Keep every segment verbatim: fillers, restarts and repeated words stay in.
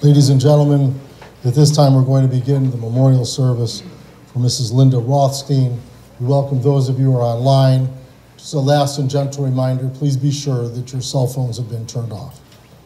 Ladies and gentlemen, at this time we're going to begin the memorial service for Missus Linda Rothstein. We welcome those of you who are online. Just a last and gentle reminder, please be sure that your cell phones have been turned off.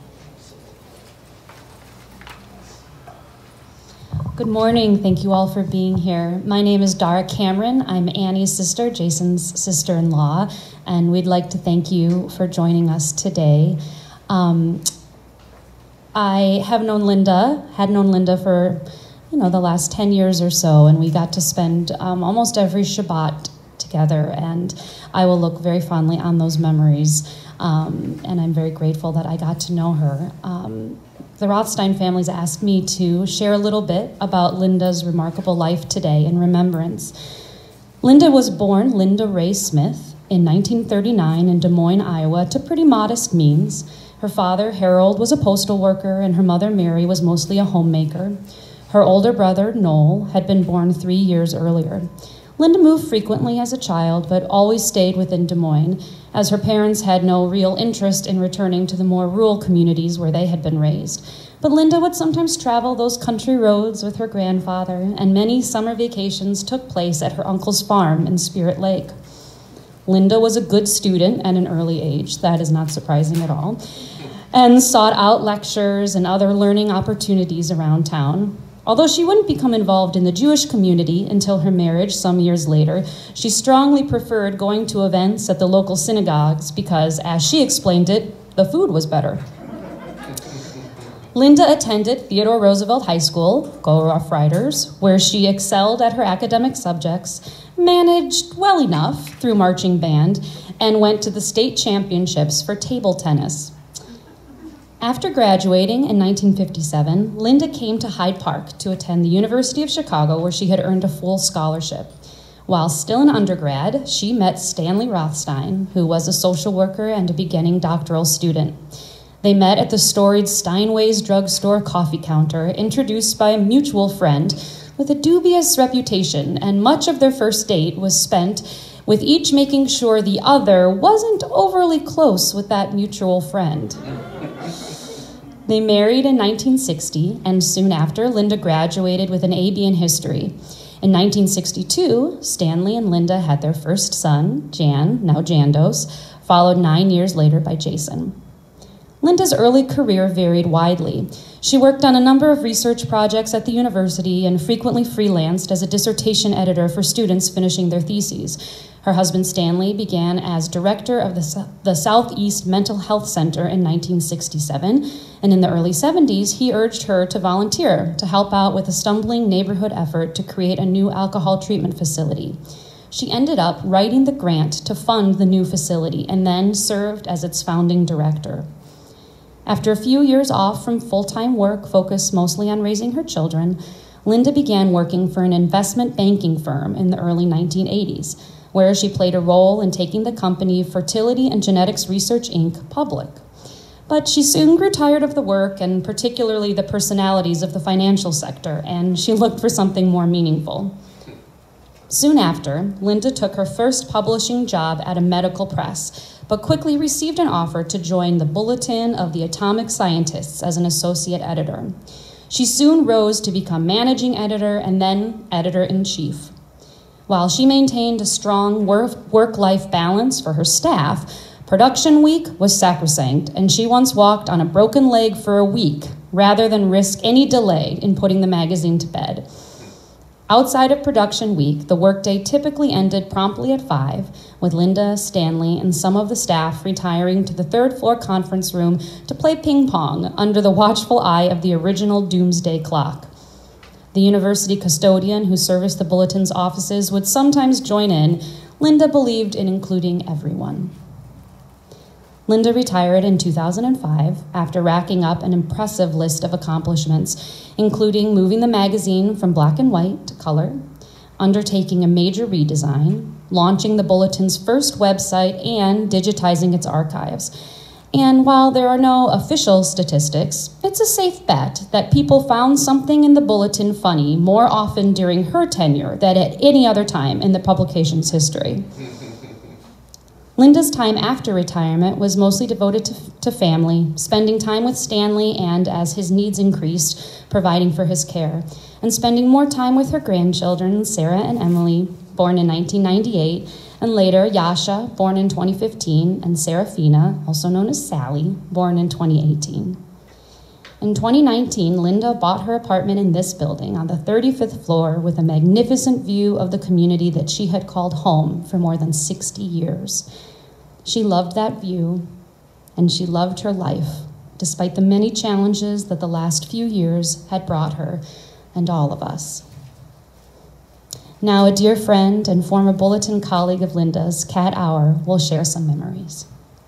Good morning. Thank you all for being here. My name is Dara Cameron. I'm Annie's sister, Jason's sister-in-law, and we'd like to thank you for joining us today. Um, I have known Linda, had known Linda for, you know, the last ten years or so, and we got to spend um, almost every Shabbat together, and I will look very fondly on those memories, um, and I'm very grateful that I got to know her. Um, The Rothstein families asked me to share a little bit about Linda's remarkable life today in remembrance. Linda was born Linda Ray Smith in nineteen thirty-nine in Des Moines, Iowa, to pretty modest means. Her father, Harold, was a postal worker, and her mother, Mary, was mostly a homemaker. Her older brother, Noel, had been born three years earlier. Linda moved frequently as a child, but always stayed within Des Moines, as her parents had no real interest in returning to the more rural communities where they had been raised. But Linda would sometimes travel those country roads with her grandfather, and many summer vacations took place at her uncle's farm in Spirit Lake. Linda was a good student at an early age, that is not surprising at all, and sought out lectures and other learning opportunities around town. Although she wouldn't become involved in the Jewish community until her marriage some years later, she strongly preferred going to events at the local synagogues because, as she explained it, the food was better. Linda attended Theodore Roosevelt High School, go Rough Riders, where she excelled at her academic subjects, managed well enough through marching band, and went to the state championships for table tennis. After graduating in nineteen fifty-seven, Linda came to Hyde Park to attend the University of Chicago, where she had earned a full scholarship. While still an undergrad, she met Stanley Rothstein, who was a social worker and a beginning doctoral student. They met at the storied Steinway's drugstore coffee counter, introduced by a mutual friend with a dubious reputation, and much of their first date was spent with each making sure the other wasn't overly close with that mutual friend. They married in nineteen sixty, and soon after, Linda graduated with an A B in history. In nineteen sixty-two, Stanley and Linda had their first son, Jan, now Jandos, followed nine years later by Jason. Linda's early career varied widely. She worked on a number of research projects at the university and frequently freelanced as a dissertation editor for students finishing their theses. Her husband Stanley began as director of the, the Southeast Mental Health Center in nineteen sixty-seven, and in the early seventies, he urged her to volunteer to help out with a stumbling neighborhood effort to create a new alcohol treatment facility. She ended up writing the grant to fund the new facility and then served as its founding director. After a few years off from full-time work focused mostly on raising her children, Linda began working for an investment banking firm in the early nineteen eighties, where she played a role in taking the company Fertility and Genetics Research, Incorporated public. But she soon grew tired of the work, and particularly the personalities of the financial sector, and she looked for something more meaningful. Soon after, Linda took her first publishing job at a medical press, but quickly received an offer to join the Bulletin of the Atomic Scientists as an associate editor. She soon rose to become managing editor and then editor-in-chief. While she maintained a strong work-life balance for her staff, production week was sacrosanct, and she once walked on a broken leg for a week rather than risk any delay in putting the magazine to bed. Outside of production week, the workday typically ended promptly at five, with Linda, Stanley, and some of the staff retiring to the third floor conference room to play ping pong under the watchful eye of the original doomsday clock. The university custodian who serviced the bulletin's offices would sometimes join in. Linda believed in including everyone. Linda retired in two thousand five after racking up an impressive list of accomplishments, including moving the magazine from black and white to color, undertaking a major redesign, launching the Bulletin's first website, and digitizing its archives. And while there are no official statistics, it's a safe bet that people found something in the Bulletin funny more often during her tenure than at any other time in the publication's history. Linda's time after retirement was mostly devoted to, to family, spending time with Stanley and, as his needs increased, providing for his care, and spending more time with her grandchildren, Sarah and Emily, born in nineteen ninety-eight, and later Yasha, born in twenty fifteen, and Serafina, also known as Sally, born in twenty eighteen. In twenty nineteen, Linda bought her apartment in this building on the thirty-fifth floor with a magnificent view of the community that she had called home for more than sixty years. She loved that view, and she loved her life, despite the many challenges that the last few years had brought her and all of us. Now, a dear friend and former Bulletin colleague of Linda's, Kat Auer, will share some memories.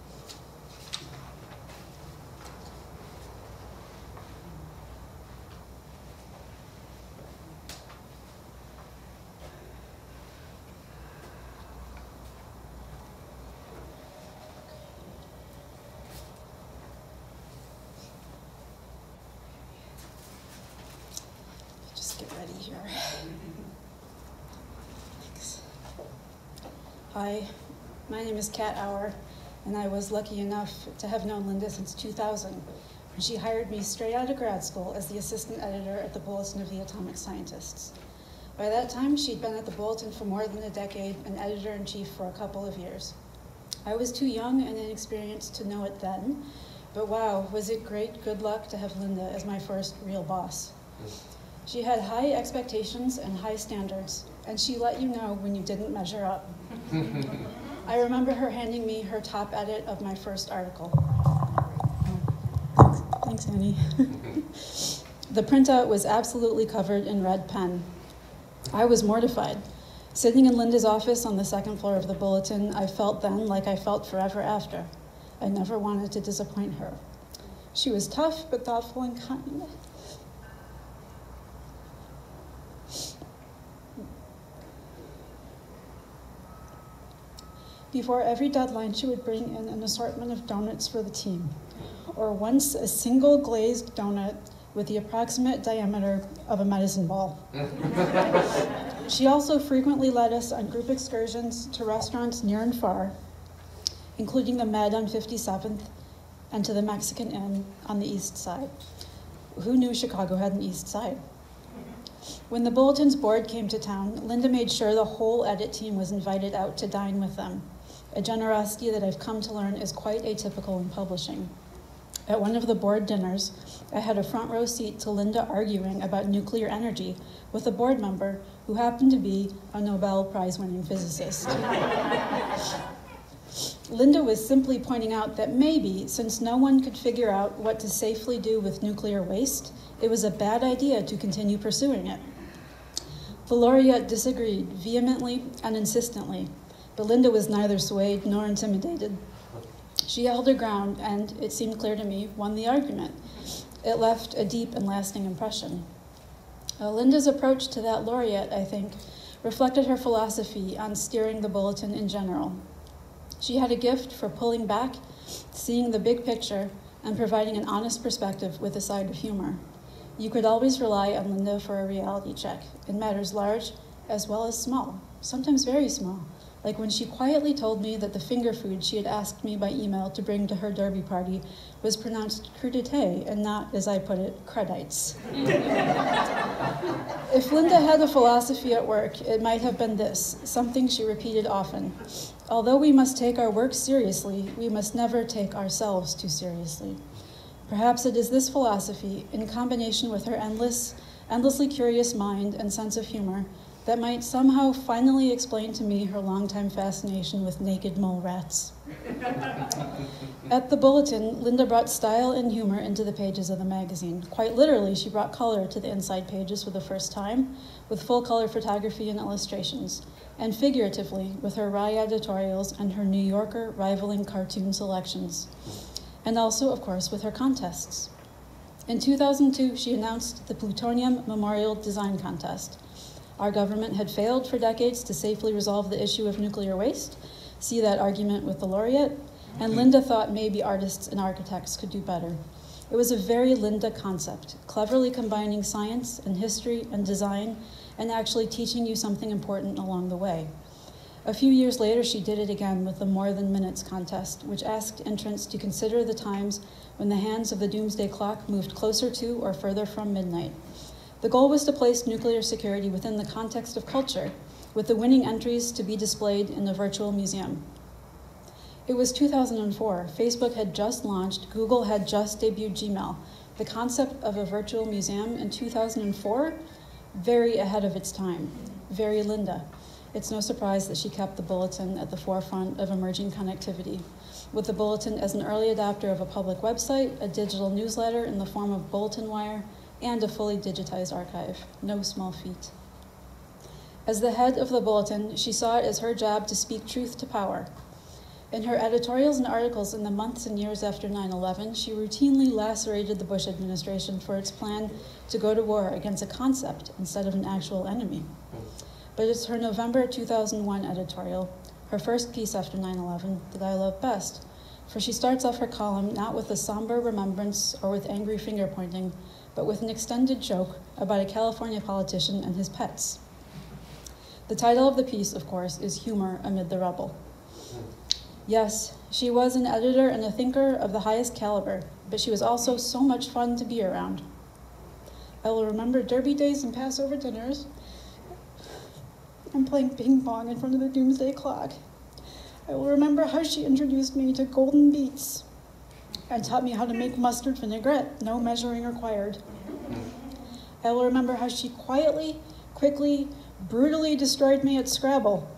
Hi, my name is Kat Auer, and I was lucky enough to have known Linda since two thousand, when she hired me straight out of grad school as the assistant editor at the Bulletin of the Atomic Scientists. By that time, she'd been at the Bulletin for more than a decade and editor-in-chief for a couple of years. I was too young and inexperienced to know it then, but wow, was it great good luck to have Linda as my first real boss. She had high expectations and high standards, and she let you know when you didn't measure up. I remember her handing me her top edit of my first article. Oh, thanks, Annie. The printout was absolutely covered in red pen. I was mortified. Sitting in Linda's office on the second floor of the Bulletin, I felt then like I felt forever after. I never wanted to disappoint her. She was tough, but thoughtful and kind. Before every deadline, she would bring in an assortment of donuts for the team, or once a single glazed donut with the approximate diameter of a medicine ball. She also frequently led us on group excursions to restaurants near and far, including the Med on fifty-seventh and to the Mexican Inn on the East Side. Who knew Chicago had an East Side? When the Bulletin's board came to town, Linda made sure the whole edit team was invited out to dine with them, a generosity that I've come to learn is quite atypical in publishing. At one of the board dinners, I had a front row seat to Linda arguing about nuclear energy with a board member who happened to be a Nobel Prize-winning physicist. Linda was simply pointing out that maybe, since no one could figure out what to safely do with nuclear waste, it was a bad idea to continue pursuing it. The laureate disagreed vehemently and insistently, but Linda was neither swayed nor intimidated. She held her ground and, it seemed clear to me, won the argument. It left a deep and lasting impression. Uh, Linda's approach to that laureate, I think, reflected her philosophy on steering the Bulletin in general. She had a gift for pulling back, seeing the big picture, and providing an honest perspective with a side of humor. You could always rely on Linda for a reality check in matters large as well as small, sometimes very small, like when she quietly told me that the finger food she had asked me by email to bring to her derby party was pronounced crudité and not, as I put it, credites. If Linda had a philosophy at work, it might have been this, something she repeated often. Although we must take our work seriously, we must never take ourselves too seriously. Perhaps it is this philosophy, in combination with her endless, endlessly curious mind and sense of humor, that might somehow finally explain to me her longtime fascination with naked mole rats. At the Bulletin, Linda brought style and humor into the pages of the magazine. Quite literally, she brought color to the inside pages for the first time, with full-color photography and illustrations, and figuratively, with her wry editorials and her New Yorker rivaling cartoon selections. And also, of course, with her contests. In two thousand two, she announced the Plutonium Memorial Design Contest. Our government had failed for decades to safely resolve the issue of nuclear waste. See that argument with the laureate? And Linda thought maybe artists and architects could do better. It was a very Linda concept, cleverly combining science and history and design and actually teaching you something important along the way. A few years later, she did it again with the More Than Minutes contest, which asked entrants to consider the times when the hands of the doomsday clock moved closer to or further from midnight. The goal was to place nuclear security within the context of culture, with the winning entries to be displayed in a virtual museum. It was two thousand four. Facebook had just launched, Google had just debuted Gmail. The concept of a virtual museum in two thousand four, very ahead of its time, very Linda. It's no surprise that she kept the Bulletin at the forefront of emerging connectivity, with the Bulletin as an early adopter of a public website, a digital newsletter in the form of bulletin wire, and a fully digitized archive. No small feat. As the head of the Bulletin, she saw it as her job to speak truth to power. In her editorials and articles in the months and years after nine eleven, she routinely lacerated the Bush administration for its plan to go to war against a concept instead of an actual enemy. But it's her November two thousand one editorial, her first piece after nine eleven, that I love best, for she starts off her column not with a somber remembrance or with angry finger-pointing, but with an extended joke about a California politician and his pets. The title of the piece, of course, is Humor Amid the Rubble. Yes, she was an editor and a thinker of the highest caliber, but she was also so much fun to be around. I will remember derby days and Passover dinners, and playing ping pong in front of the doomsday clock. I will remember how she introduced me to golden beets and taught me how to make mustard vinaigrette, no measuring required. I will remember how she quietly, quickly, brutally destroyed me at Scrabble,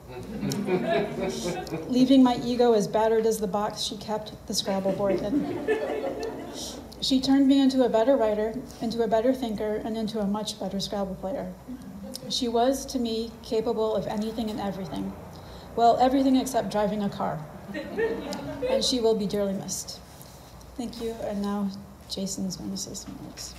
leaving my ego as battered as the box she kept the Scrabble board in. She turned me into a better writer, into a better thinker, and into a much better Scrabble player. She was, to me, capable of anything and everything. Well, everything except driving a car. And she will be dearly missed. Thank you, and now Jason's going to say some words.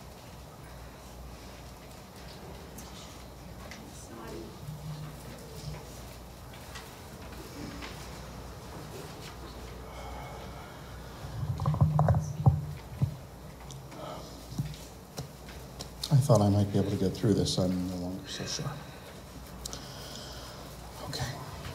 I thought I might be able to get through this. I'm no longer so sure. Okay.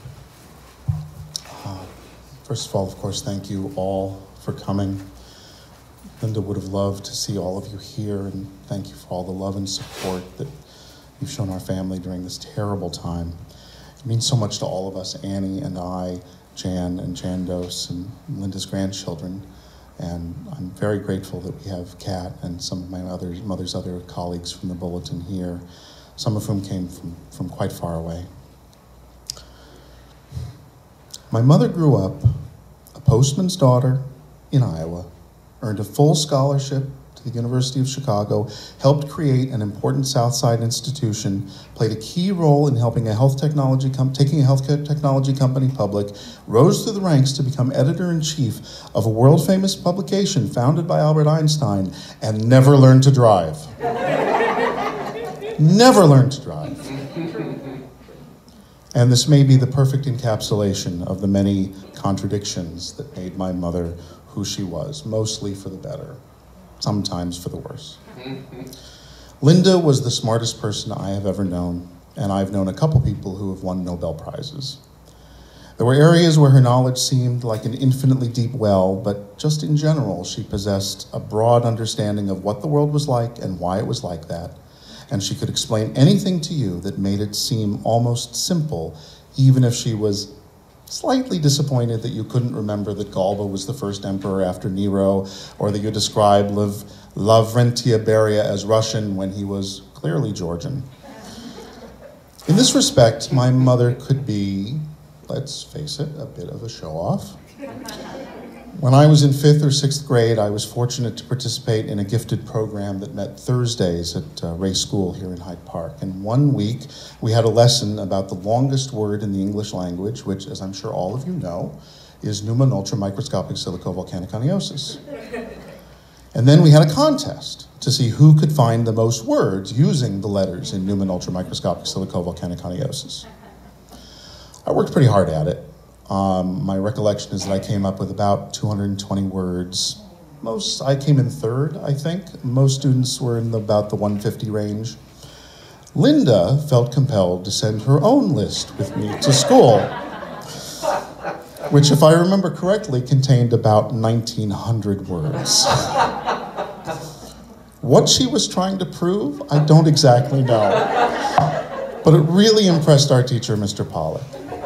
Uh, first of all, of course, thank you all for coming. Linda would have loved to see all of you here, and thank you for all the love and support that you've shown our family during this terrible time. It means so much to all of us, Annie and I, Jan and Jandos, and Linda's grandchildren. And I'm very grateful that we have Kat and some of my other, mother's other colleagues from the Bulletin here, some of whom came from, from quite far away. My mother grew up a postman's daughter in Iowa, earned a full scholarship to the University of Chicago, helped create an important Southside institution, played a key role in helping a health technology com- taking a health technology company public, rose through the ranks to become editor-in-chief of a world-famous publication founded by Albert Einstein, and never learned to drive. Never learned to drive. And this may be the perfect encapsulation of the many contradictions that made my mother who she was, mostly for the better, sometimes for the worse. Linda was the smartest person I have ever known, and I've known a couple people who have won Nobel Prizes. There were areas where her knowledge seemed like an infinitely deep well, but just in general, she possessed a broad understanding of what the world was like and why it was like that, and she could explain anything to you that made it seem almost simple, even if she was slightly disappointed that you couldn't remember that Galba was the first emperor after Nero, or that you described Lav- Lavrentiy Beria as Russian when he was clearly Georgian. In this respect, my mother could be, let's face it, a bit of a show-off. When I was in fifth or sixth grade, I was fortunate to participate in a gifted program that met Thursdays at uh, Ray School here in Hyde Park. And one week, we had a lesson about the longest word in the English language, which, as I'm sure all of you know, is Pneuma ultramicroscopic silicovolcaniconiosis. And then we had a contest to see who could find the most words using the letters in Pneuma ultramicroscopic silicovolcaniconiosis. I worked pretty hard at it. Um, my recollection is that I came up with about two hundred twenty words. Most, I came in third, I think. Most students were in the, about the one hundred fifty range. Linda felt compelled to send her own list with me to school, which, if I remember correctly, contained about nineteen hundred words. What she was trying to prove, I don't exactly know. But it really impressed our teacher, Mister Pollock.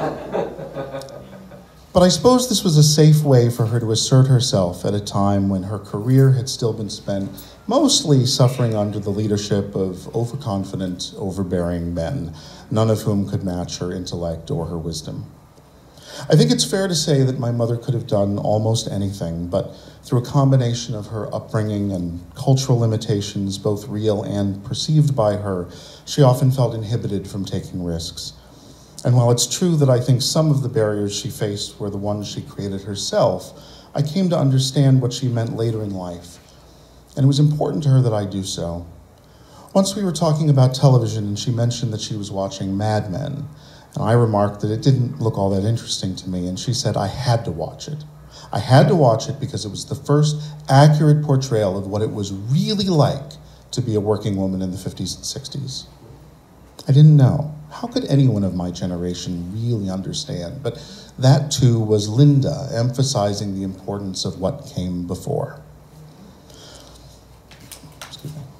But I suppose this was a safe way for her to assert herself at a time when her career had still been spent mostly suffering under the leadership of overconfident, overbearing men, none of whom could match her intellect or her wisdom. I think it's fair to say that my mother could have done almost anything, but through a combination of her upbringing and cultural limitations, both real and perceived by her, she often felt inhibited from taking risks. And while it's true that I think some of the barriers she faced were the ones she created herself, I came to understand what she meant later in life. And it was important to her that I do so. Once we were talking about television and she mentioned that she was watching Mad Men, and I remarked that it didn't look all that interesting to me, and she said I had to watch it. I had to watch it because it was the first accurate portrayal of what it was really like to be a working woman in the fifties and sixties. I didn't know. How could anyone of my generation really understand? But that too was Linda emphasizing the importance of what came before. Excuse me.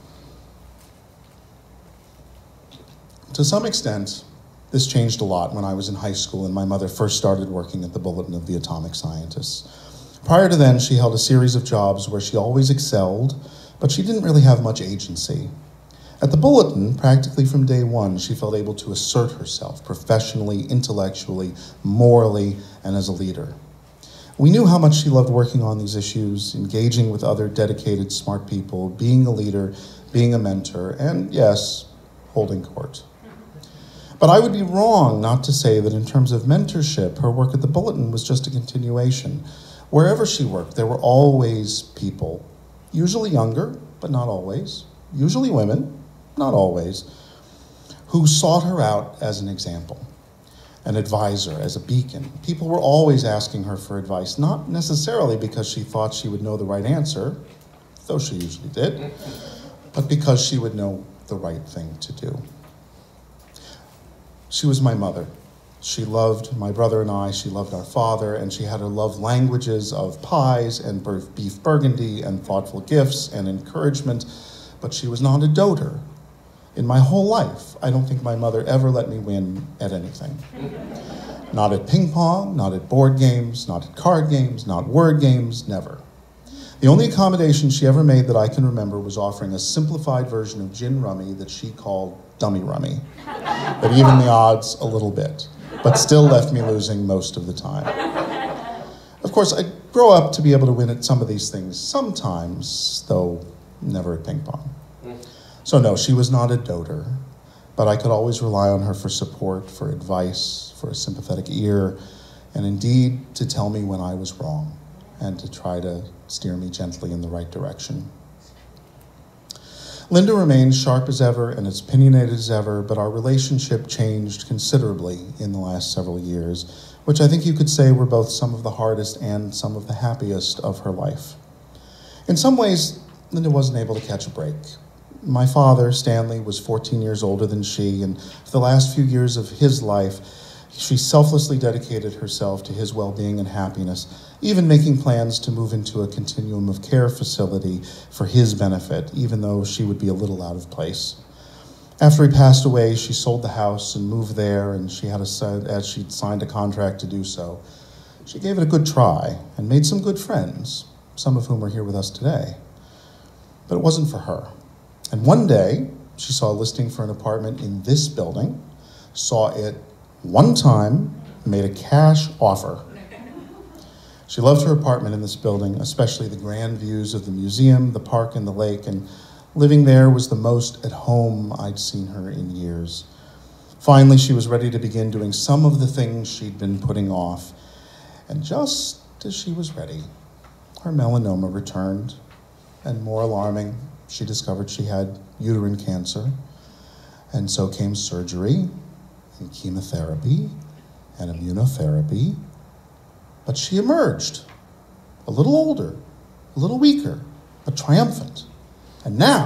To some extent, this changed a lot when I was in high school and my mother first started working at the Bulletin of the Atomic Scientists. Prior to then, she held a series of jobs where she always excelled, but she didn't really have much agency. At the Bulletin, practically from day one, she felt able to assert herself professionally, intellectually, morally, and as a leader. We knew how much she loved working on these issues, engaging with other dedicated, smart people, being a leader, being a mentor, and yes, holding court. But I would be wrong not to say that in terms of mentorship, her work at the Bulletin was just a continuation. Wherever she worked, there were always people, usually younger, but not always, usually women, not always, who sought her out as an example, an advisor, as a beacon. People were always asking her for advice, not necessarily because she thought she would know the right answer, though she usually did, but because she would know the right thing to do. She was my mother. She loved my brother and I, she loved our father, and she had her love languages of pies and beef burgundy and thoughtful gifts and encouragement, but she was not a doter. In my whole life, I don't think my mother ever let me win at anything. Not at ping pong, not at board games, not at card games, not word games, never. The only accommodation she ever made that I can remember was offering a simplified version of gin rummy that she called dummy rummy, that evened the odds a little bit, but still left me losing most of the time. Of course, I'd grow up to be able to win at some of these things sometimes, though never at ping pong. So no, she was not a doter, but I could always rely on her for support, for advice, for a sympathetic ear, and indeed to tell me when I was wrong and to try to steer me gently in the right direction. Linda remained sharp as ever and as opinionated as ever, but our relationship changed considerably in the last several years, which I think you could say were both some of the hardest and some of the happiest of her life. In some ways, Linda wasn't able to catch a break. My father, Stanley, was fourteen years older than she, and for the last few years of his life, she selflessly dedicated herself to his well-being and happiness, even making plans to move into a continuum of care facility for his benefit, even though she would be a little out of place. After he passed away, she sold the house and moved there, and she had a, as she'd signed a contract to do so. She gave it a good try and made some good friends, some of whom are here with us today. But it wasn't for her. And one day, she saw a listing for an apartment in this building, saw it one time, made a cash offer. She loved her apartment in this building, especially the grand views of the museum, the park, and the lake, and living there was the most at home I'd seen her in years. Finally, she was ready to begin doing some of the things she'd been putting off. And just as she was ready, her melanoma returned, and more alarming, she discovered she had uterine cancer, and so came surgery, and chemotherapy, and immunotherapy. But she emerged, a little older, a little weaker, but triumphant. And now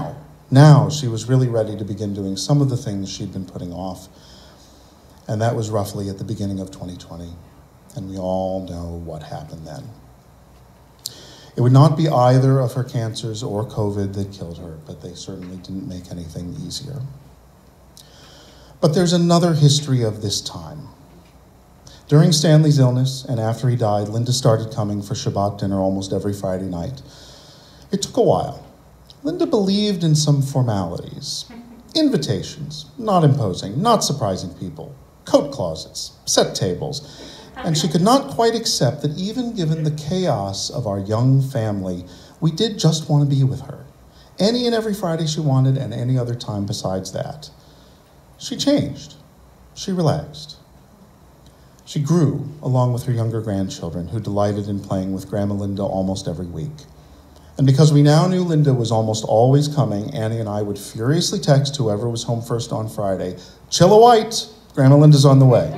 Now she was really ready to begin doing some of the things she'd been putting off. And that was roughly at the beginning of twenty twenty. And we all know what happened then. It would not be either of her cancers or COVID that killed her, but they certainly didn't make anything easier. But there's another history of this time. During Stanley's illness and after he died, Linda started coming for Shabbat dinner almost every Friday night. It took a while. Linda believed in some formalities, invitations, not imposing, not surprising people, coat closets, set tables, and she could not quite accept that even given the chaos of our young family, we did just want to be with her, any and every Friday she wanted and any other time besides that. She changed. She relaxed. She grew along with her younger grandchildren, who delighted in playing with Grandma Linda almost every week. And because we now knew Linda was almost always coming, Annie and I would furiously text whoever was home first on Friday, "Chilla White, Grandma Linda's on the way."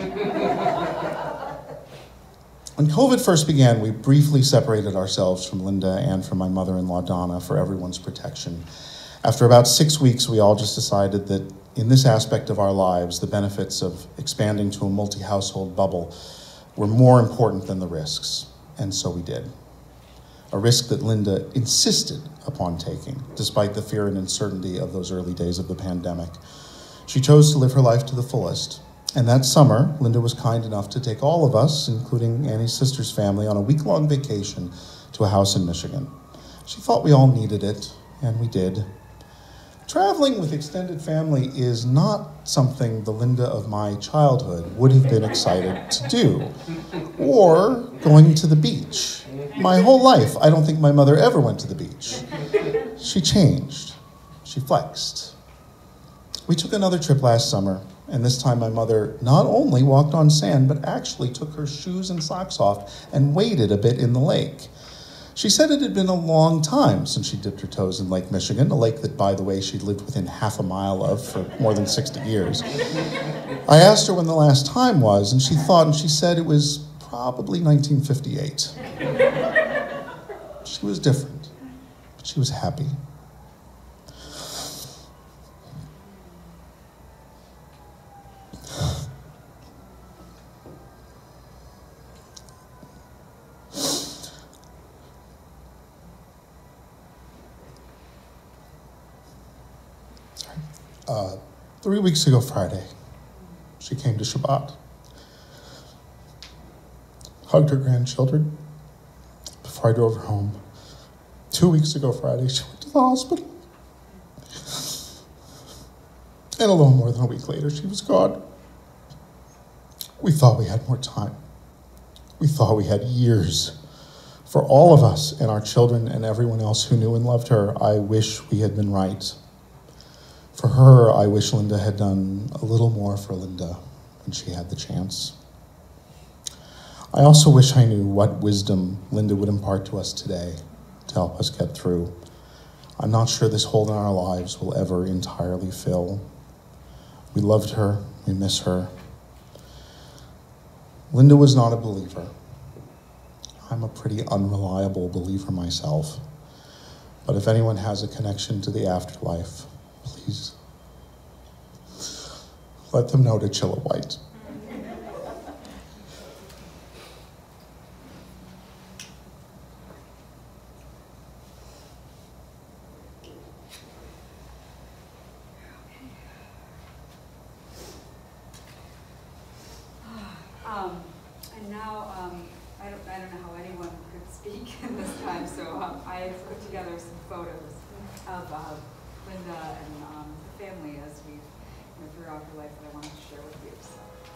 When COVID first began, we briefly separated ourselves from Linda and from my mother-in-law, Donna, for everyone's protection. After about six weeks, we all just decided that in this aspect of our lives, the benefits of expanding to a multi-household bubble were more important than the risks, and so we did. A risk that Linda insisted upon taking, despite the fear and uncertainty of those early days of the pandemic. She chose to live her life to the fullest. And that summer, Linda was kind enough to take all of us, including Annie's sister's family, on a week-long vacation to a house in Michigan. She thought we all needed it, and we did. Traveling with extended family is not something the Linda of my childhood would have been excited to do. Or going to the beach. My whole life, I don't think my mother ever went to the beach. She changed. She flexed. We took another trip last summer, and this time my mother not only walked on sand, but actually took her shoes and socks off and waded a bit in the lake. She said it had been a long time since she dipped her toes in Lake Michigan, a lake that, by the way, she'd lived within half a mile of for more than sixty years. I asked her when the last time was, and she thought, and she said it was probably nineteen fifty-eight. She was different, but she was happy. Uh, three weeks ago Friday, she came to Shabbat, hugged her grandchildren before I drove her home. Two weeks ago Friday, she went to the hospital. And a little more than a week later, she was gone. We thought we had more time. We thought we had years. For all of us and our children and everyone else who knew and loved her, I wish we had been right. For her, I wish Linda had done a little more for Linda when she had the chance. I also wish I knew what wisdom Linda would impart to us today to help us get through. I'm not sure this hole in our lives will ever entirely fill. We loved her, we miss her. Linda was not a believer. I'm a pretty unreliable believer myself. But if anyone has a connection to the afterlife, please let them know to Chilla White. Um, and now, um, I don't, I don't know how anyone could speak in this time, so um, I put together some photos of uh, Linda and um, the family as we, you know, throughout her life that I wanted to share with you. So.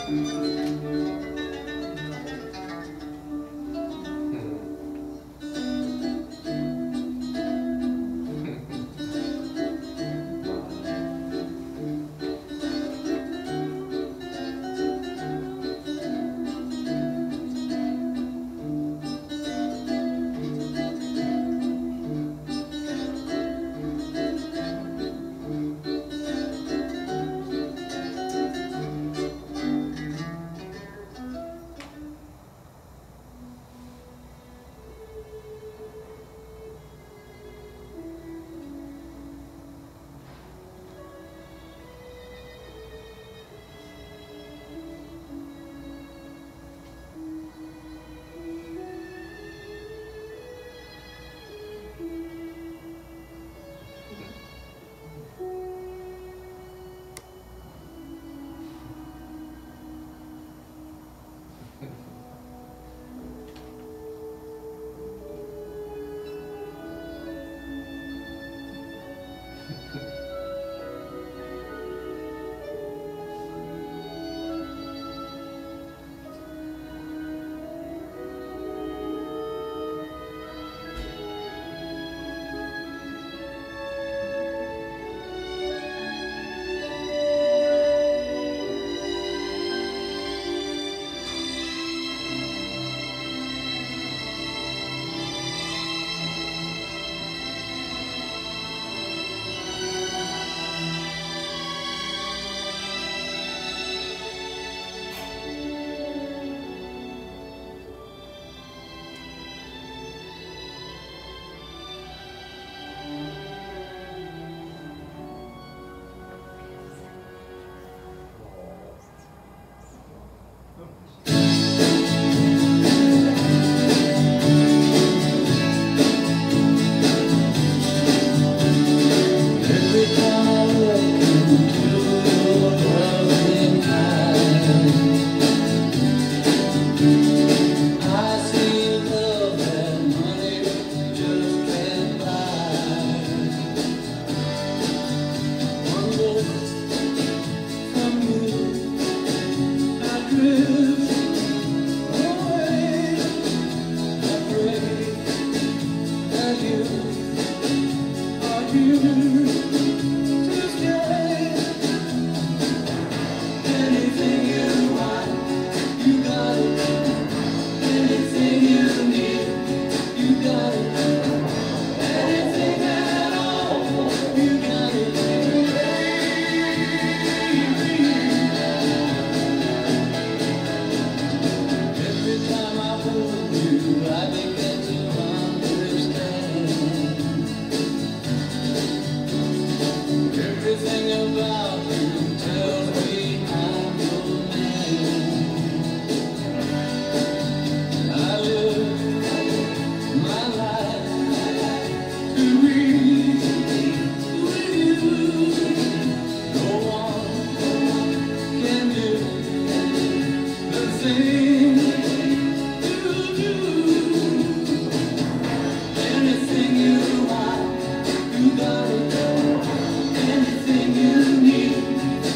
Anything you need.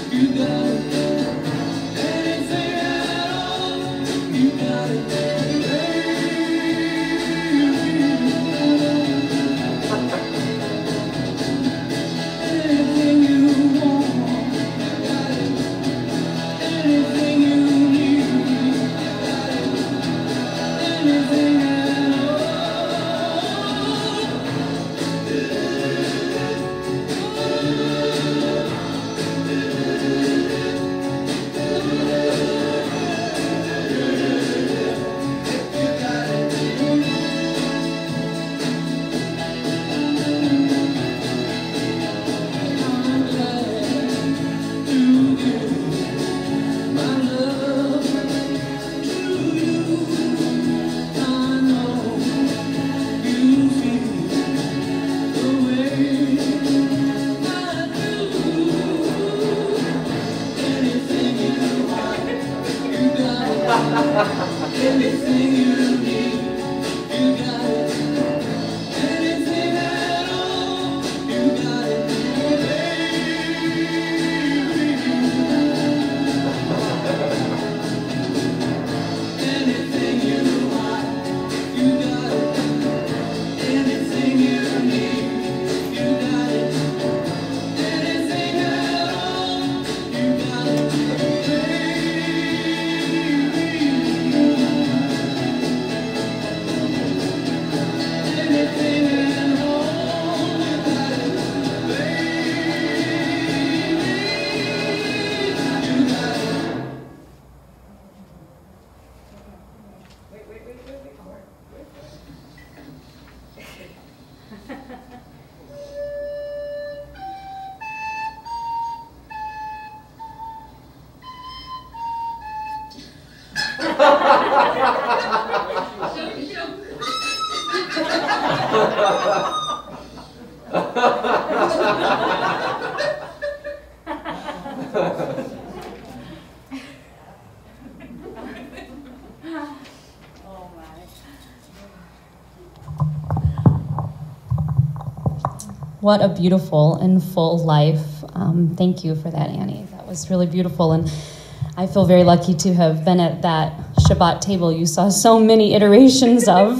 Oh my. What a beautiful and full life. Um, thank you for that, Annie. That was really beautiful. And I feel very lucky to have been at that Shabbat table you saw so many iterations of.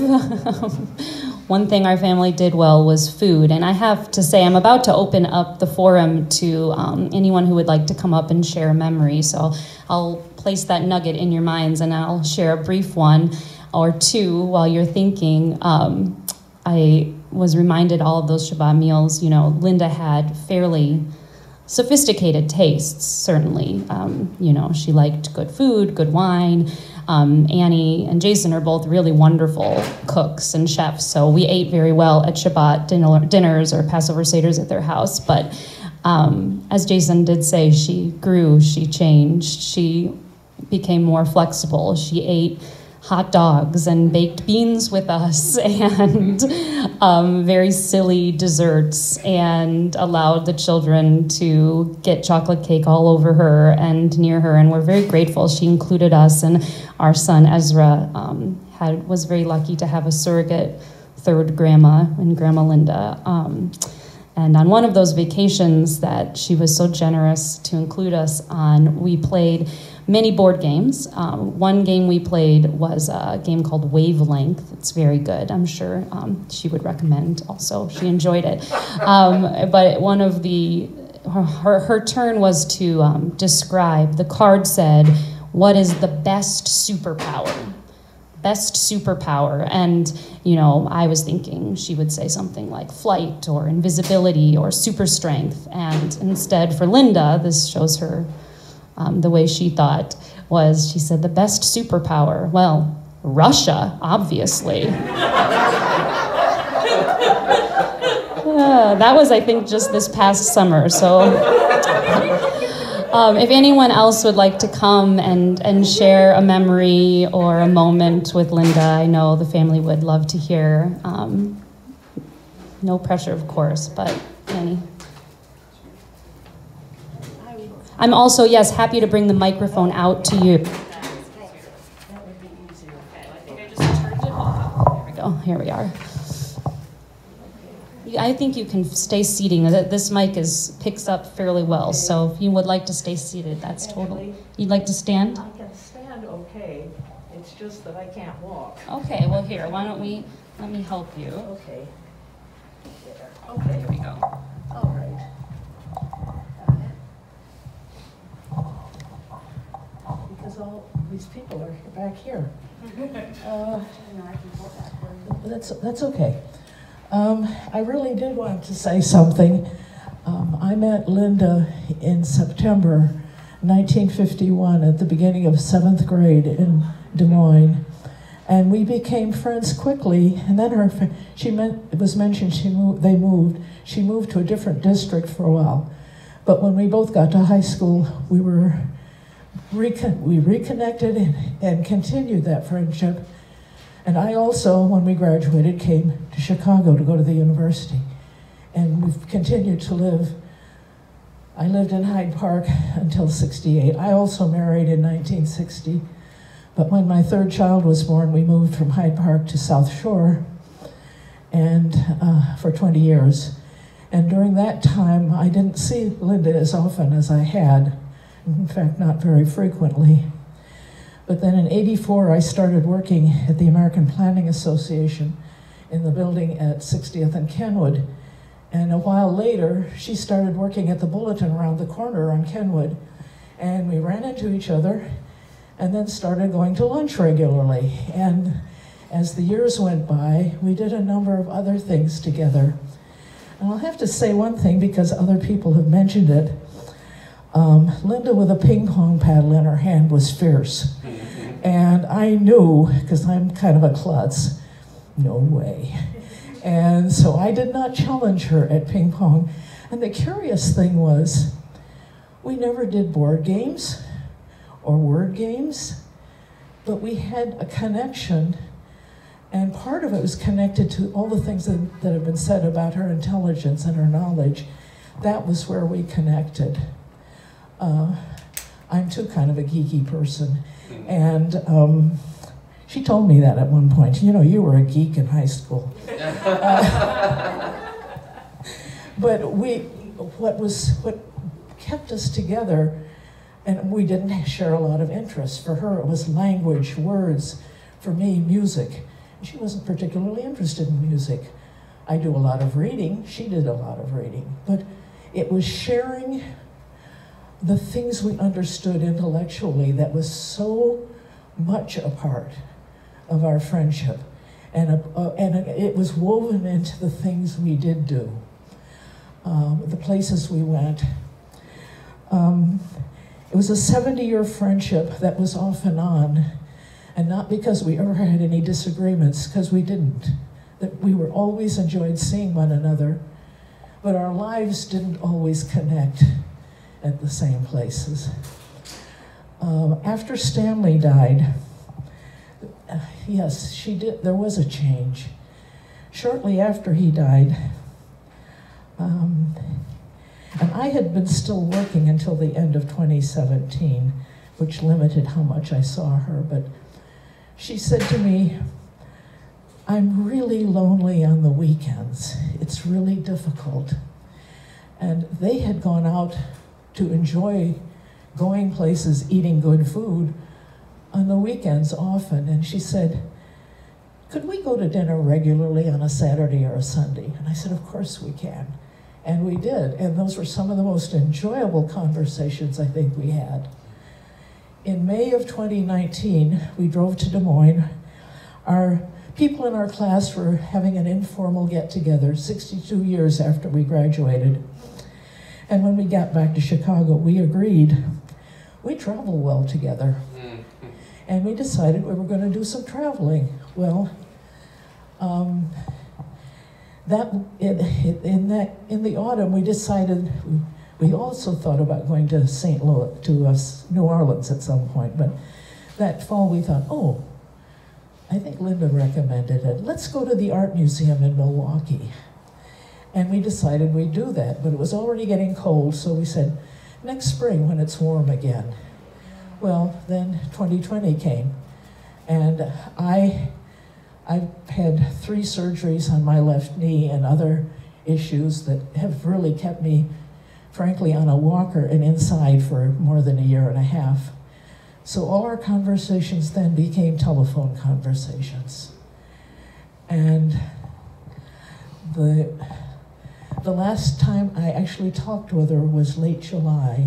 One thing our family did well was food. And I have to say, I'm about to open up the forum to um, anyone who would like to come up and share a memory. So I'll place that nugget in your minds and I'll share a brief one or two while you're thinking. Um, I was reminded all of those Shabbat meals, you know, Linda had fairly sophisticated tastes, certainly. Um, you know, she liked good food, good wine. Um, Annie and Jason are both really wonderful cooks and chefs, so we ate very well at Shabbat dinner, dinners or Passover Seders at their house. But um, as Jason did say, she grew, she changed, she became more flexible. She ate hot dogs and baked beans with us and um, very silly desserts, and allowed the children to get chocolate cake all over her and near her, and we're very grateful. She included us, and our son Ezra um, had was very lucky to have a surrogate third grandma and Grandma Linda. Um, and on one of those vacations that she was so generous to include us on, we played many board games. Um, one game we played was a game called Wavelength. It's very good. I'm sure um, she would recommend also. She enjoyed it. Um, but one of the, her, her turn was to um, describe, the card said, what is the best superpower? Best superpower. And, you know, I was thinking she would say something like flight or invisibility or super strength. And instead for Linda, this shows her Um, the way she thought was, she said, the best superpower, well, Russia, obviously. uh, that was, I think, just this past summer. So um, if anyone else would like to come and, and share a memory or a moment with Linda, I know the family would love to hear. Um, no pressure, of course, but Annie. I'm also, yes, happy to bring the microphone out to you. That would be easier. Okay, I think I just turned it off. There we go. Here we are. I think you can stay seating. This mic is picks up fairly well, so if you would like to stay seated, that's totally. You'd like to stand? I can stand okay. It's just that I can't walk. Okay, well here, why don't we, let me help you. Okay. There. Okay. Here we go. All right. Because all these people are back here. Uh, that's, that's okay. Um, I really did want to say something. Um, I met Linda in September nineteen fifty-one at the beginning of seventh grade in Des Moines. And we became friends quickly, and then her, she meant, it was mentioned she moved, they moved, she moved to a different district for a while. But when we both got to high school, we were Recon- we reconnected and, and continued that friendship. And I also, when we graduated, came to Chicago to go to the university. And we've continued to live. I lived in Hyde Park until sixty-eight. I also married in nineteen sixty. But when my third child was born, we moved from Hyde Park to South Shore and uh, for twenty years. And during that time, I didn't see Linda as often as I had. In fact, not very frequently. But then in eighty-four, I started working at the American Planning Association in the building at sixtieth and Kenwood. And a while later, she started working at the Bulletin around the corner on Kenwood. And we ran into each other and then started going to lunch regularly. And as the years went by, we did a number of other things together. And I'll have to say one thing because other people have mentioned it. Um, Linda with a ping pong paddle in her hand was fierce. And I knew, because I'm kind of a klutz, no way. And so I did not challenge her at ping pong. And the curious thing was, we never did board games or word games, but we had a connection. And part of it was connected to all the things that, that have been said about her intelligence and her knowledge. That was where we connected. Uh, I'm too kind of a geeky person. And um, she told me that at one point. You know, you were a geek in high school. Uh, but we, what was, what kept us together, and we didn't share a lot of interests. For her, it was language, words. For me, music. She wasn't particularly interested in music. I do a lot of reading. She did a lot of reading. But it was sharing the things we understood intellectually that was so much a part of our friendship. And, a, uh, and a, it was woven into the things we did do, um, the places we went. Um, it was a seventy-year friendship that was off and on, and not because we ever had any disagreements, because we didn't. That we were always enjoyed seeing one another, but our lives didn't always connect at the same places. Um, after Stanley died, uh, yes, she did. There was a change. Shortly after he died, um, and I had been still working until the end of twenty seventeen, which limited how much I saw her, but she said to me, "I'm really lonely on the weekends. It's really difficult." And they had gone out to enjoy going places, eating good food on the weekends often. And she said, "Could we go to dinner regularly on a Saturday or a Sunday?" And I said, "Of course we can." And we did. And those were some of the most enjoyable conversations I think we had. In May of twenty nineteen, we drove to Des Moines. Our people in our class were having an informal get-together sixty-two years after we graduated. And when we got back to Chicago, we agreed we travel well together. And we decided we were going to do some traveling. Well, um, that it, it, in that in the autumn, we decided we, we also thought about going to Saint Louis, to uh, New Orleans at some point. But that fall, we thought, oh, I think Linda recommended it. Let's go to the Art Museum in Milwaukee. And we decided we'd do that, but it was already getting cold, so we said, next spring when it's warm again. Well, then twenty twenty came, and I, I've had three surgeries on my left knee and other issues that have really kept me, frankly, on a walker and inside for more than a year and a half. So all our conversations then became telephone conversations. And the, the last time I actually talked with her was late July.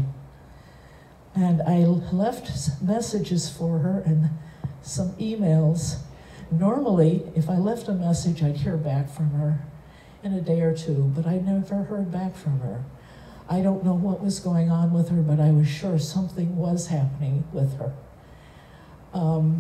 And I left messages for her and some emails. Normally, if I left a message, I'd hear back from her in a day or two, but I never heard back from her. I don't know what was going on with her, but I was sure something was happening with her. Um,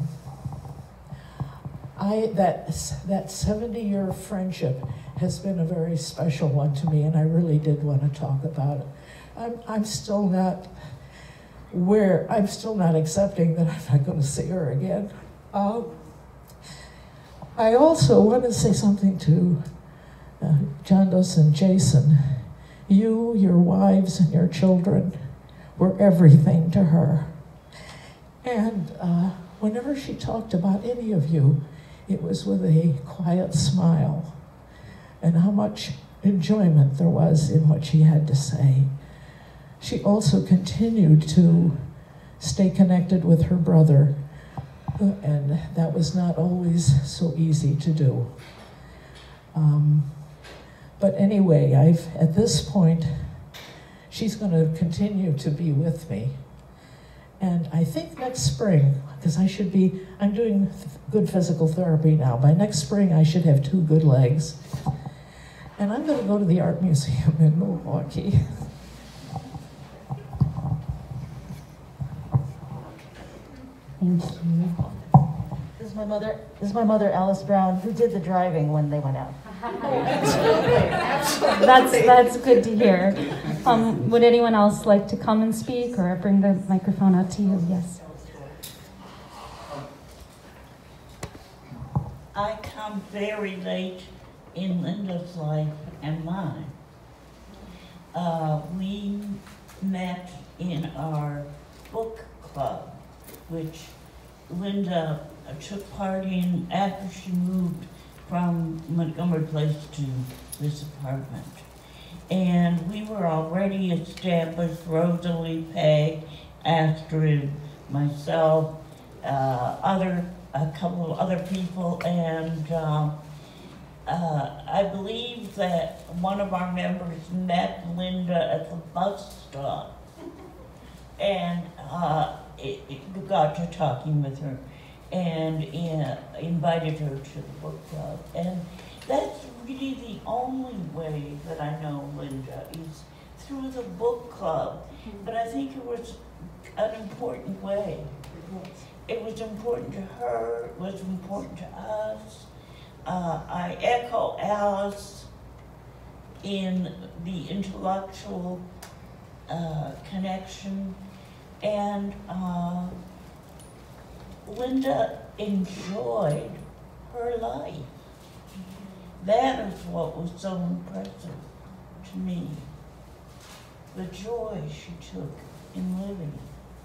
I, that, that seventy-year friendship has been a very special one to me, and I really did want to talk about it. I'm, I'm still not where, I'm still not accepting that I'm not going to see her again. Um, I also want to say something to uh, John Dos and Jason. You, your wives, and your children were everything to her. And uh, whenever she talked about any of you, it was with a quiet smile, and how much enjoyment there was in what she had to say. She also continued to stay connected with her brother, and that was not always so easy to do. Um, But anyway, I've, at this point, she's going to continue to be with me. And I think next spring, because I should be, I'm doing good physical therapy now. By next spring, I should have two good legs. And I'm going to go to the Art Museum in Milwaukee. Thank you. This is my mother, this is my mother, Alice Brown, who did the driving when they went out. That's, that's good to hear. Um, would anyone else like to come and speak or bring the microphone out to you? Yes. I come very late in Linda's life and mine. Uh, we met in our book club, which Linda took part in after she moved from Montgomery Place to this apartment. And we were already established, Rosalie, Peg, Astrid, myself, uh, other, a couple of other people, and uh, uh, I believe that one of our members met Linda at the bus stop, and uh, it, it got to talking with her, and uh, invited her to the book club. And that's really the only way that I know Linda, is through the book club. But I think it was an important way. It was important to her, it was important to us. Uh, I echo Alice in the intellectual uh, connection, and uh, Linda enjoyed her life. That is what was so impressive to me, the joy she took in living.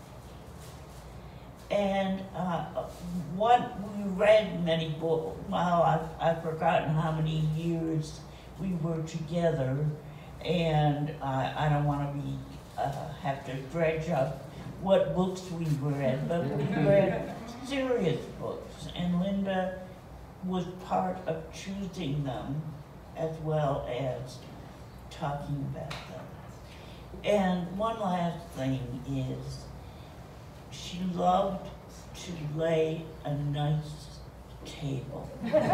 And uh, what we read many books, well, I've, I've forgotten how many years we were together, and uh, I don't want to be uh, have to dredge up what books we read, but we read serious books, and Linda was part of choosing them as well as talking about them. And one last thing is, she loved to lay a nice table.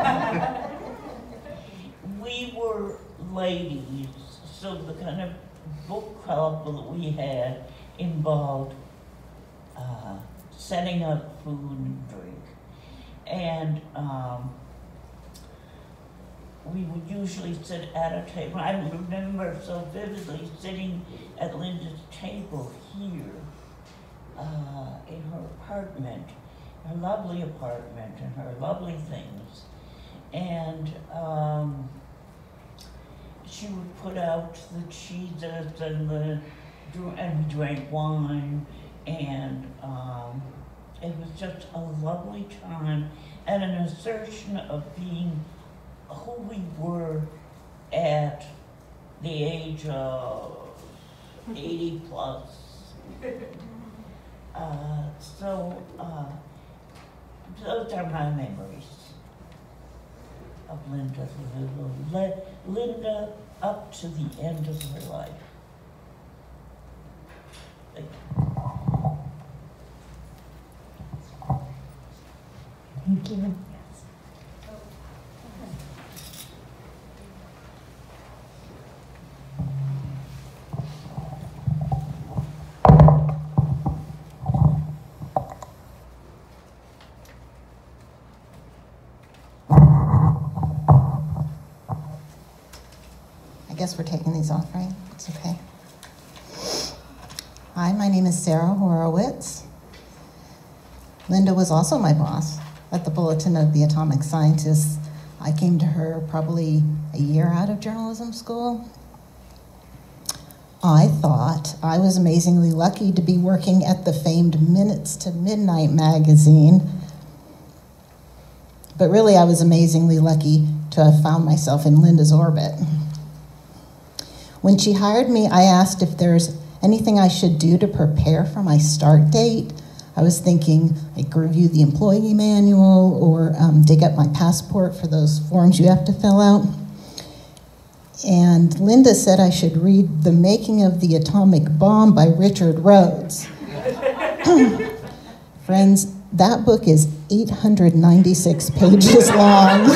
We were ladies, so the kind of book club that we had involved uh, setting up food and drink. And um, we would usually sit at a table. I remember so vividly sitting at Linda's table here uh, in her apartment, her lovely apartment, and her lovely things. And um, she would put out the cheeses and the, and we drank wine, and um, it was just a lovely time and an assertion of being who we were at the age of eighty plus. Uh, so uh, those are my memories of Linda, Linda up to the end of her life. Thank you. Thank you. I guess we're taking these off, right? It's okay. Hi, my name is Sarah Horowitz. Linda was also my boss at the Bulletin of the Atomic Scientists. I came to her probably a year out of journalism school. I thought I was amazingly lucky to be working at the famed Minutes to Midnight magazine. But really, I was amazingly lucky to have found myself in Linda's orbit. When she hired me, I asked if there's anything I should do to prepare for my start date. I was thinking I could review the employee manual or um, dig up my passport for those forms you have to fill out. And Linda said I should read The Making of the Atomic Bomb by Richard Rhodes. Friends, that book is eight hundred ninety-six pages long.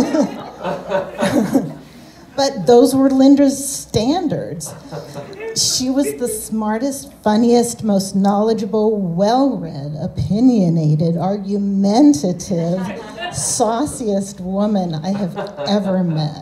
But those were Linda's standards. She was the smartest, funniest, most knowledgeable, well-read, opinionated, argumentative, sauciest woman I have ever met.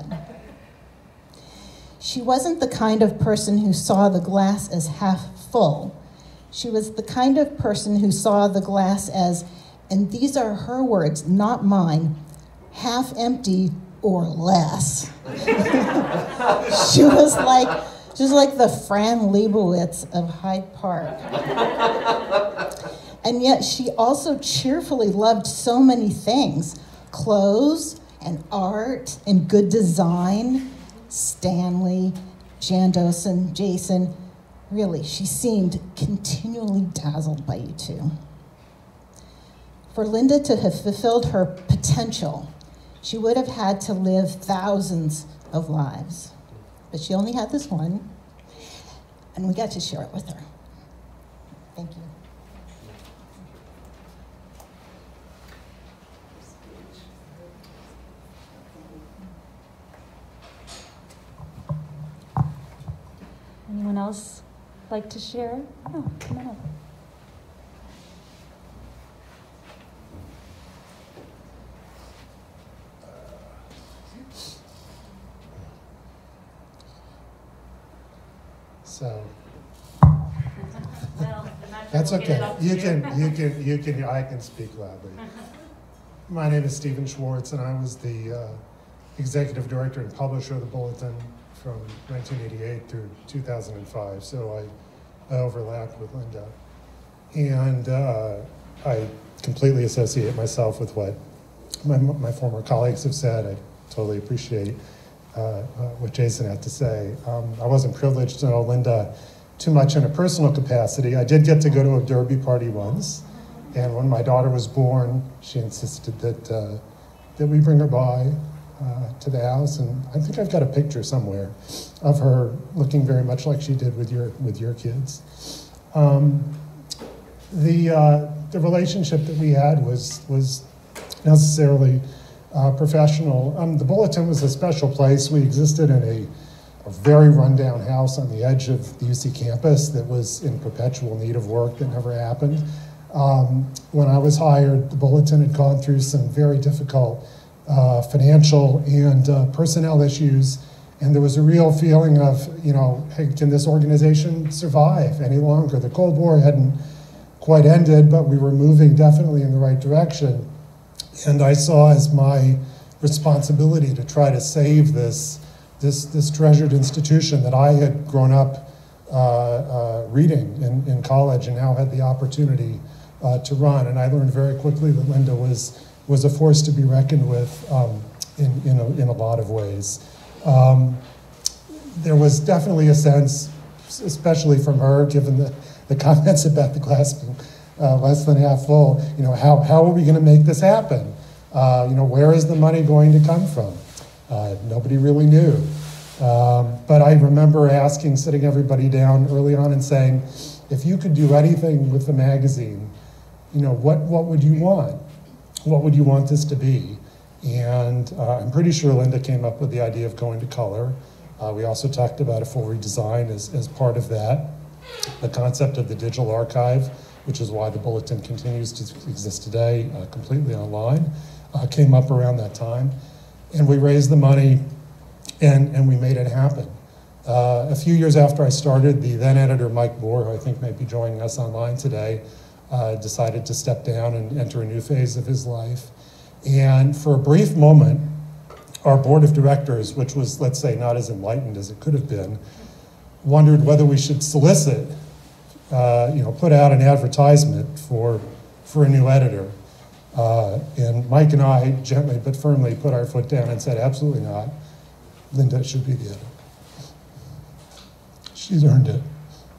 She wasn't the kind of person who saw the glass as half full. She was the kind of person who saw the glass as, and these are her words, not mine, half empty or less. She was like, She's like the Fran Lebowitz of Hyde Park. And yet she also cheerfully loved so many things: clothes and art and good design. Stanley, Jan Dosen, Jason, really, she seemed continually dazzled by you two. For Linda to have fulfilled her potential, she would have had to live thousands of lives. But she only had this one, and we got to share it with her. Thank you. Anyone else like to share? Oh, come on up. So Well, that's okay. You can, you can, you can, I can speak loudly. My name is Stephen Schwartz, and I was the uh, executive director and publisher of the Bulletin from nineteen eighty-eight through two thousand five, so I, I overlapped with Linda. And uh, I completely associate myself with what my, my former colleagues have said. I totally appreciate uh, uh, what Jason had to say. Um, I wasn't privileged to know Linda too much in a personal capacity. I did get to go to a derby party once, and when my daughter was born, she insisted that, uh, that we bring her by Uh, to the house, and I think I've got a picture somewhere of her looking very much like she did with your with your kids. Um, the uh, the relationship that we had was was necessarily uh, professional. Um, the Bulletin was a special place. We existed in a, a very rundown house on the edge of the U C campus that was in perpetual need of work that never happened. Um, when I was hired, the Bulletin had gone through some very difficult Uh, financial and uh, personnel issues, and there was a real feeling of, you know, hey, can this organization survive any longer? The Cold War hadn't quite ended, but we were moving definitely in the right direction. And I saw as my responsibility to try to save this, this, this treasured institution that I had grown up uh, uh, reading in, in college and now had the opportunity uh, to run. And I learned very quickly that Linda was was a force to be reckoned with um, in, in, a, in a lot of ways. Um, there was definitely a sense, especially from her, given the, the comments about the glass being uh, less than half full, you know, how, how are we gonna make this happen? Uh, you know, where is the money going to come from? Uh, nobody really knew. Um, but I remember asking, sitting everybody down early on and saying, if you could do anything with the magazine, you know, what, what would you want? What would you want this to be? And uh, I'm pretty sure Linda came up with the idea of going to color. Uh, we also talked about a full redesign as, as part of that. The concept of the digital archive, which is why the Bulletin continues to exist today, uh, completely online, uh, came up around that time. And we raised the money, and, and we made it happen. Uh, a few years after I started, the then editor Mike Moore, who I think may be joining us online today, Uh, decided to step down and enter a new phase of his life. And for a brief moment, our board of directors, which was, let's say, not as enlightened as it could have been, wondered whether we should solicit, uh, you know, put out an advertisement for, for a new editor. Uh, and Mike and I gently but firmly put our foot down and said, absolutely not. Linda should be the editor. She's earned it.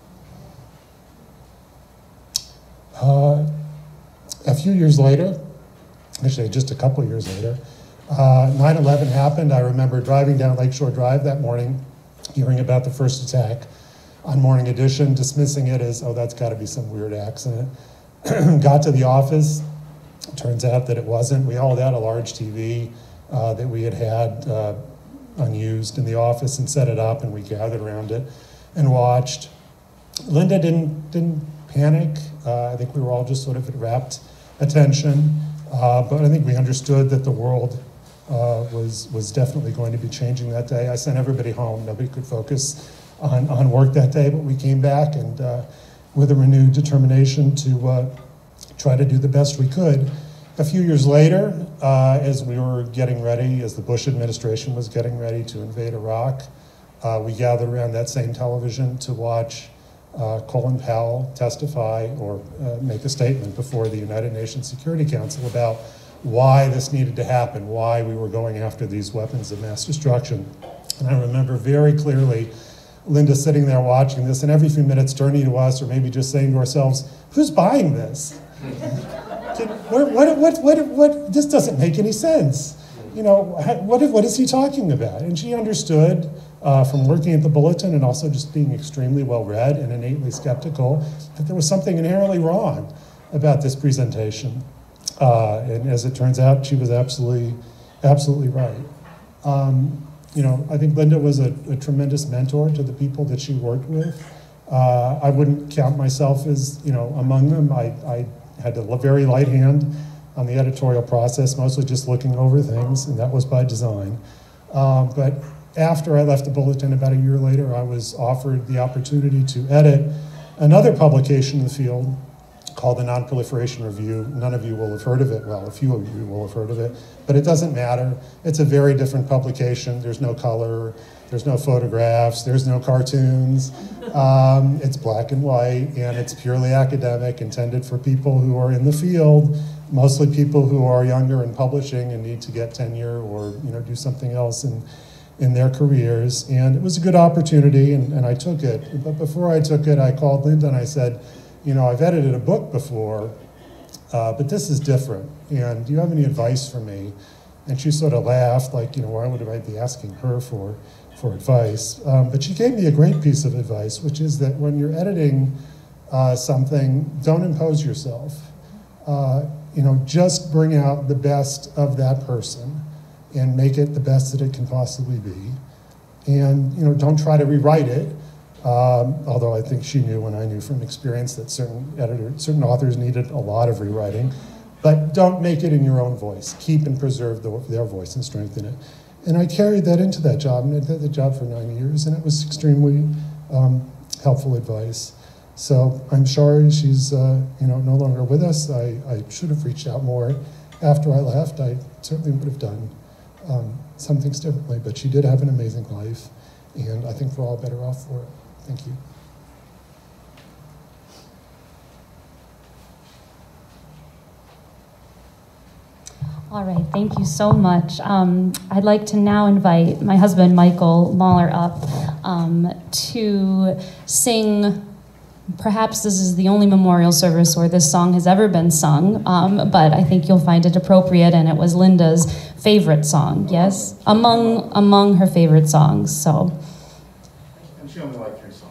Uh, a few years later, actually just a couple of years later, uh, nine eleven happened. I remember driving down Lakeshore Drive that morning, hearing about the first attack on Morning Edition, dismissing it as, oh, that's got to be some weird accident. Got to the office, turns out that it wasn't. We hauled out a large T V uh, that we had had uh, unused in the office and set it up, and we gathered around it and watched. Linda didn't, didn't panic. Uh, I think we were all just sort of at rapt attention, uh, but I think we understood that the world uh, was was definitely going to be changing that day. I sent everybody home. Nobody could focus on, on work that day, but we came back and uh, with a renewed determination to uh, try to do the best we could. A few years later, uh, as we were getting ready, as the Bush administration was getting ready to invade Iraq, Uh, we gathered around that same television to watch uh, Colin Powell testify or uh, make a statement before the United Nations Security Council about why this needed to happen, why we were going after these weapons of mass destruction. And I remember very clearly Linda sitting there watching this, and every few minutes turning to us or maybe just saying to ourselves, who's buying this? What, what, what, what, what, this doesn't make any sense. You know, what, what is he talking about? And she understood uh, from working at the Bulletin and also just being extremely well-read and innately skeptical that there was something inherently wrong about this presentation. Uh, and as it turns out, she was absolutely, absolutely right. Um, you know, I think Linda was a, a tremendous mentor to the people that she worked with. Uh, I wouldn't count myself as, you know, among them. I, I had a very light hand on the editorial process, mostly just looking over things, and that was by design. Um, but after I left the Bulletin about a year later, I was offered the opportunity to edit another publication in the field called the Non-Proliferation Review. None of you will have heard of it. Well, a few of you will have heard of it, but it doesn't matter. It's a very different publication. There's no color, there's no photographs, there's no cartoons. Um, it's black and white, and it's purely academic, intended for people who are in the field, mostly people who are younger and publishing and need to get tenure or, you know, do something else in, in their careers. And it was a good opportunity, and, and I took it. But before I took it, I called Linda and I said, you know, I've edited a book before, uh, but this is different. And do you have any advice for me? And she sort of laughed, like, you know, why would I be asking her for, for advice? Um, but she gave me a great piece of advice, which is that when you're editing uh, something, don't impose yourself. Uh, you know, just bring out the best of that person and make it the best that it can possibly be. And, you know, don't try to rewrite it. Um, although I think she knew and I knew from experience that certain editors, certain authors needed a lot of rewriting, but don't make it in your own voice. Keep and preserve the, their voice and strengthen it. And I carried that into that job, and I did the job for nine years, and it was extremely um, helpful advice. So I'm sorry she's uh, you know, no longer with us. I, I should have reached out more after I left. I certainly would have done um, some things differently, but she did have an amazing life, and I think we're all better off for it. Thank you. All right, thank you so much. Um, I'd like to now invite my husband, Michael Mahler, up um, to sing. Perhaps this is the only memorial service where this song has ever been sung, um, but I think you'll find it appropriate, and it was Linda's favorite song, yes? Among, among her favorite songs, so. And she only liked three songs.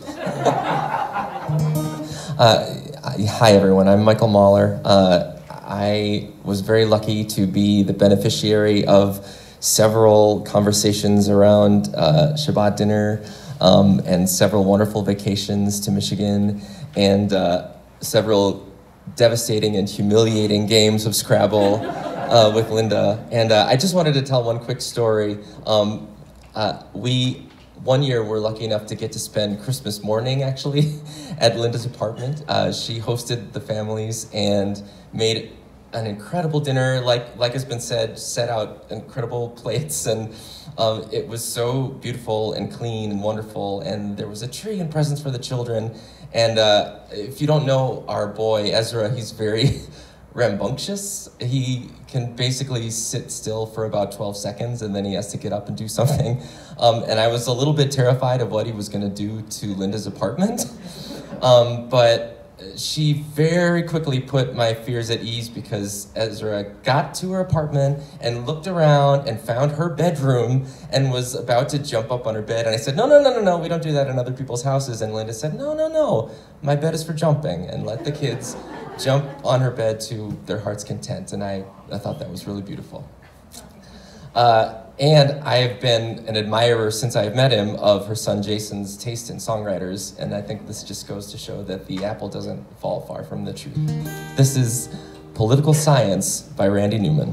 uh, hi, everyone. I'm Michael Mahler. Uh, I was very lucky to be the beneficiary of several conversations around uh, Shabbat dinner, Um, and several wonderful vacations to Michigan, and uh, several devastating and humiliating games of Scrabble uh, with Linda. And uh, I just wanted to tell one quick story. Um, uh, we, one year, were lucky enough to get to spend Christmas morning, actually, at Linda's apartment. Uh, she hosted the families and made an incredible dinner, like, like has been said, set out incredible plates, and um, it was so beautiful and clean and wonderful, and there was a tree and presents for the children. And uh, if you don't know our boy, Ezra, he's very rambunctious. He can basically sit still for about twelve seconds, and then he has to get up and do something. Um, and I was a little bit terrified of what he was gonna do to Linda's apartment. um, but she very quickly put my fears at ease, because Ezra got to her apartment and looked around and found her bedroom and was about to jump up on her bed. And I said, no, no, no, no, no, we don't do that in other people's houses. And Linda said, no, no, no, my bed is for jumping, and let the kids jump on her bed to their heart's content. And I, I thought that was really beautiful. Uh, and I have been an admirer since I have met him of her son Jason's taste in songwriters, and I think this just goes to show that the apple doesn't fall far from the tree. This is Political Science by Randy Newman.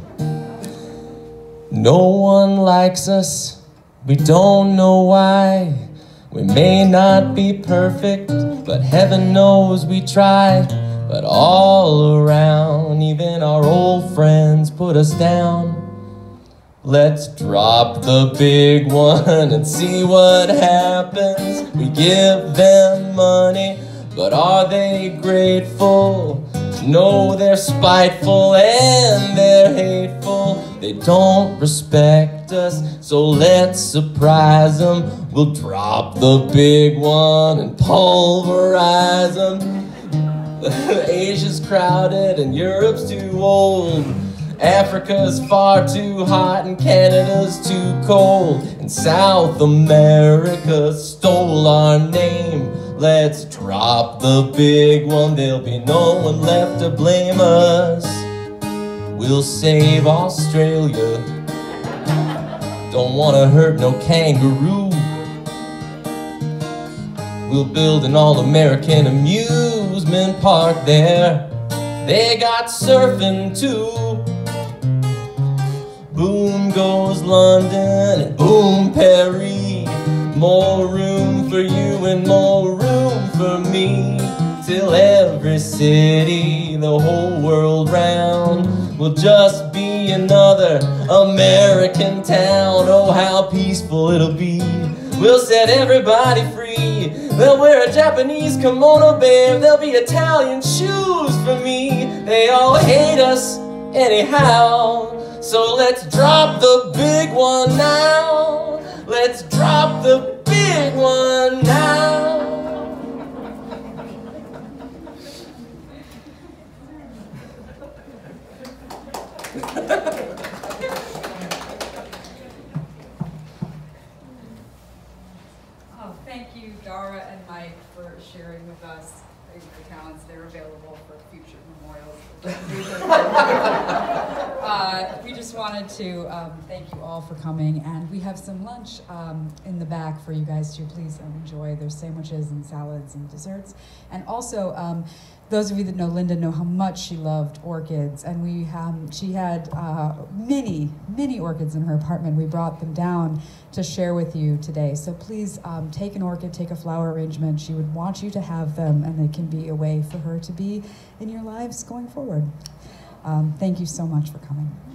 No one likes us, we don't know why. We may not be perfect, but heaven knows we try. But all around, even our old friends put us down. Let's drop the big one and see what happens. We give them money, but are they grateful? No, they're spiteful and they're hateful. They don't respect us, so let's surprise them. We'll drop the big one and pulverize them. Asia's crowded and Europe's too old. Africa's far too hot and Canada's too cold. And South America stole our name. Let's drop the big one, there'll be no one left to blame us. We'll save Australia, don't wanna hurt no kangaroo. We'll build an all-American amusement park there. They got surfing too. Boom goes London and boom Paris. More room for you and more room for me. Till every city, the whole world round, will just be another American town. Oh, how peaceful it'll be. We'll set everybody free. They'll wear a Japanese kimono, babe. There'll be Italian shoes for me. They all hate us anyhow. So let's drop the big one now. Let's drop the big one now. Oh, thank you, Dara and Mike, for sharing with us your talents. They're available for future memorials. uh, we just wanted to um, thank you all for coming, and we have some lunch um, in the back for you guys to please enjoy. There's sandwiches and salads and desserts, and also um, those of you that know Linda know how much she loved orchids, and we um, she had uh, many, many orchids in her apartment. We brought them down to share with you today. So please um, take an orchid, take a flower arrangement. She would want you to have them, and they can be a way for her to be in your lives going forward. Um, thank you so much for coming.